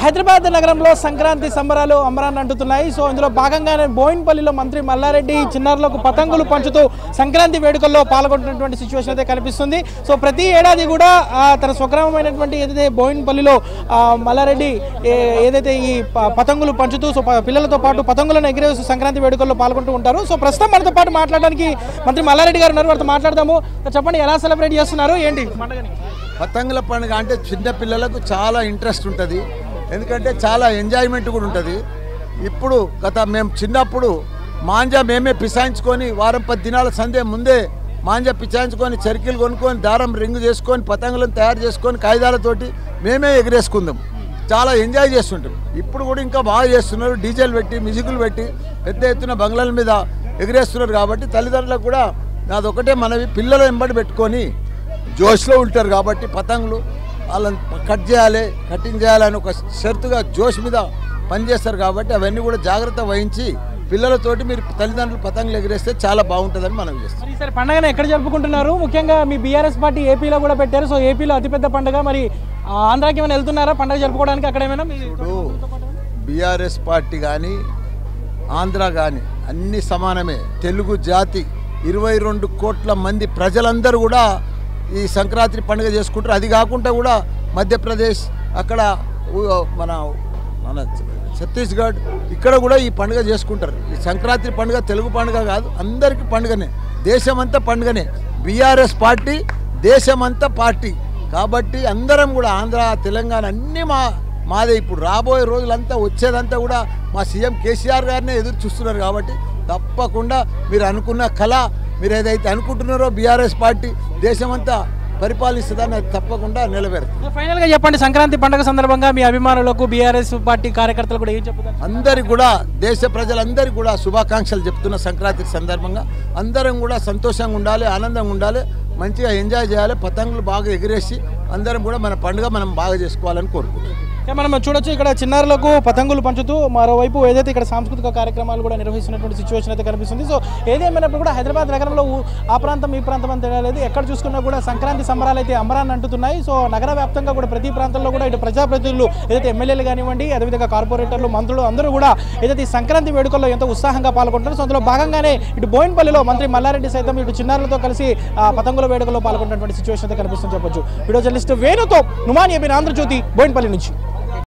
హైదరాబాద్ నగరంలో సంక్రాంతి సంబరాలు అంబరాన్ని అంటున్నాయి. సో ఇందులో భాగంగానే బోయిన్పల్లిలో మంత్రి మల్లారెడ్డి చిన్నారులకు పతంగులు పంచుతూ సంక్రాంతి వేడుకల్లో పాల్గొంటున్నటువంటి సిచ్యువేషన్ అయితే కనిపిస్తుంది. సో ప్రతి ఏడాది కూడా తన స్వగ్రామమైనటువంటి ఏదైతే బోయిన్పల్లిలో మల్లారెడ్డి ఏదైతే ఈ పతంగులు పంచుతూ సో పిల్లలతో పాటు పతంగులను ఎగిరేస్తూ సంక్రాంతి వేడుకల్లో పాల్గొంటూ ఉంటారు. సో ప్రస్తుతం మనతో పాటు మాట్లాడడానికి మంత్రి మల్లారెడ్డి గారు ఉన్నారు, వారితో మాట్లాడదాము. చెప్పండి, ఎలా సెలబ్రేట్ చేస్తున్నారు, ఏంటి పండుగని? పతంగుల పండుగ అంటే చిన్న పిల్లలకు చాలా ఇంట్రెస్ట్ ఉంటుంది, ఎందుకంటే చాలా ఎంజాయ్మెంట్ కూడా ఉంటుంది. ఇప్పుడు మేము చిన్నప్పుడు మాంజా మేమే పిసాయించుకొని వారం 10 దినాల సందే ముందే మాంజా పిసాయించుకొని చరికీలు కొనుక్కొని దారం రింగు చేసుకొని పతంగులను తయారు చేసుకొని కాగితాలతోటి మేమే ఎగిరేసుకుందాం, చాలా ఎంజాయ్ చేస్తుంటాం. ఇప్పుడు కూడా ఇంకా బాగా చేస్తున్నారు, డీజేలు పెట్టి మ్యూజిక్లు పెట్టి పెద్ద ఎత్తున బంగ్లాల మీద ఎగిరేస్తున్నారు. కాబట్టి తల్లిదండ్రులకు కూడా నాదొకటే మనవి, పిల్లలు వెంబడి పెట్టుకొని జోష్లో ఉంటారు కాబట్టి పతంగులు వాళ్ళని కటింగ్ చేయాలని ఒక షరతుగా జోష్ మీద పనిచేస్తారు. కాబట్టి అవన్నీ కూడా జాగ్రత్త వహించి పిల్లలతోటి మీరు తల్లిదండ్రులు పతంగులు ఎగిరేస్తే చాలా బాగుంటుందని మనం చేస్తాం. ఈసారి పండుగను ఎక్కడ జరుపుకుంటున్నారు? ముఖ్యంగా మీ బీఆర్ఎస్ పార్టీ ఏపీలో కూడా పెట్టారు. సో ఏపీలో అతిపెద్ద పండుగ, మరి ఆంధ్రాకి ఏమైనా వెళ్తున్నారా పండుగ జరుపుకోవడానికి? అక్కడ ఏమైనా ఇప్పుడు బీఆర్ఎస్ పార్టీ కానీ ఆంధ్ర కానీ అన్ని సమానమే. తెలుగు జాతి 22 కోట్ల మంది ప్రజలందరూ కూడా ఈ సంక్రాంతి పండుగ చేసుకుంటారు. అది కాకుండా కూడా మధ్యప్రదేశ్, అక్కడ మన మన ఛత్తీస్గఢ్, ఇక్కడ కూడా ఈ పండుగ చేసుకుంటారు. ఈ సంక్రాంతి పండుగ తెలుగు పండుగ కాదు, అందరికీ పండుగనే, దేశమంతా పండుగనే. బీఆర్ఎస్ పార్టీ దేశమంతా పార్టీ కాబట్టి అందరం కూడా ఆంధ్ర తెలంగాణ అన్నీ మాదే. ఇప్పుడు రాబోయే రోజులంతా వచ్చేదంతా కూడా మా సీఎం కేసీఆర్ గారినే ఎదురు చూస్తున్నారు. కాబట్టి తప్పకుండా మీరు అనుకున్న కళ, మీరు ఏదైతే అనుకుంటున్నారో బీఆర్ఎస్ పార్టీ దేశమంతా పరిపాలిస్తుందని అది తప్పకుండా నెరవేరుతుంది. ఫైనల్గా చెప్పండి, సంక్రాంతి పండుగ సందర్భంగా మీ అభిమానులకు బీఆర్ఎస్ పార్టీ కార్యకర్తలు కూడా ఏం చెప్తారు? అందరికి కూడా, దేశ ప్రజలందరికీ కూడా శుభాకాంక్షలు చెప్తున్న సంక్రాంతి సందర్భంగా అందరం కూడా సంతోషంగా ఉండాలి, ఆనందంగా ఉండాలి, మంచిగా ఎంజాయ్ చేయాలి, పతంగులు బాగా ఎగిరేసి అందరం కూడా మన పండుగ మనం బాగా చేసుకోవాలని కోరుకుంటున్నాం. మనం చూడొచ్చు, ఇక్కడ చిన్నారులకు పతంగులు పంచుతూ మరోవైపు ఏదైతే ఇక్కడ సాంస్కృతిక కార్యక్రమాలు కూడా నిర్వహిస్తున్నటువంటి సిచ్యువేషన్ అయితే కనిపిస్తుంది. సో ఏదేమైనప్పుడు కూడా హైదరాబాద్ నగరంలో ఆ ప్రాంతం ఈ ప్రాంతం అని తెలియలేదు, ఎక్కడ చూసుకున్నా కూడా సంక్రాంతి సంబరాలు అయితే అంబరాన్ని అంటున్నాయి. సో నగర వ్యాప్తంగా కూడా ప్రతి ప్రాంతంలో కూడా ఇటు ప్రజాప్రతినిధులు ఏదైతే ఎమ్మెల్యేలు కానివ్వండి, అదేవిధంగా కార్పొరేటర్లు, మంత్రులు అందరూ కూడా ఏదైతే ఈ సంక్రాంతి వేడుకల్లో ఎంతో ఉత్సాహంగా పాల్గొంటారు. సో అందులో భాగంగానే ఇటు బోయిన్పల్లిలో మంత్రి మల్లారెడ్డి సైతం ఇటు చిన్నారులతో కలిసి పతంగుల వేడుకల్లో పాల్గొన్నటువంటి సిచ్యువేషన్ అయితే కనిపిస్తుంది చెప్పొచ్చు. వీడియో జర్నలిస్ట్ వేణుతో నుమాని ఏబిన్, ఆంధ్రజ్యోతి, బోయిన్పల్లి నుంచి.